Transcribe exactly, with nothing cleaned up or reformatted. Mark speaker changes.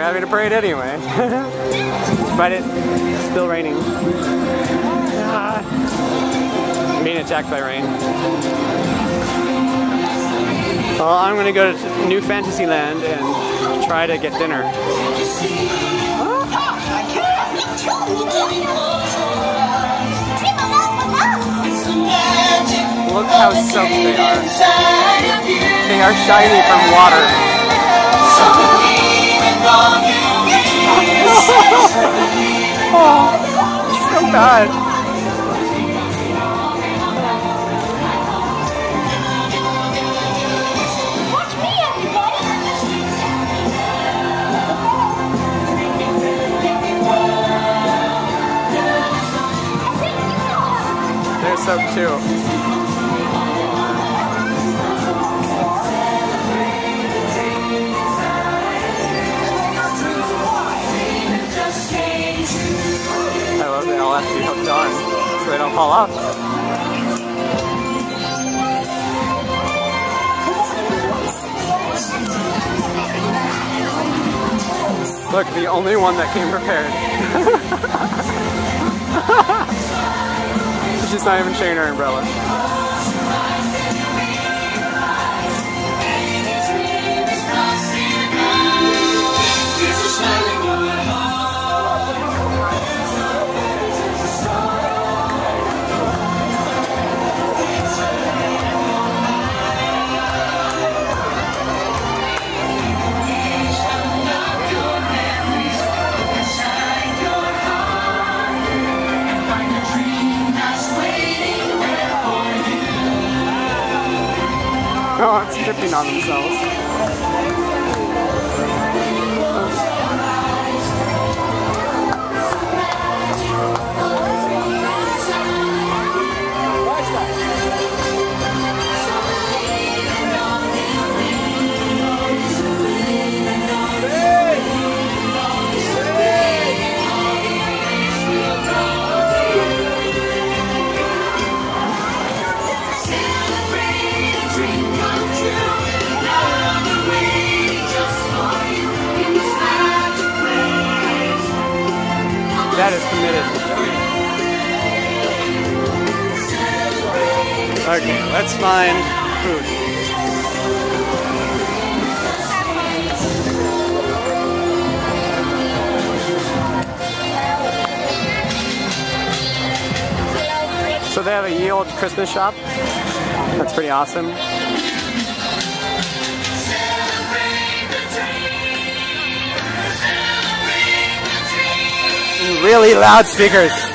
Speaker 1: having a parade anyway. But it's still raining. Ah. I'm being attacked by rain. Well, I'm gonna go to New Fantasyland and try to get dinner. Look how soaked they are. They are shiny from water. Oh, so bad. They're soaked too. They all have to be hooked on so they don't fall off. Look, the only one that came prepared. She's not even sharing her umbrella. Oh, it's dripping on themselves. That is committed. Okay, let's find food. So they have a ye olde Christmas shop. That's pretty awesome. Really loud speakers.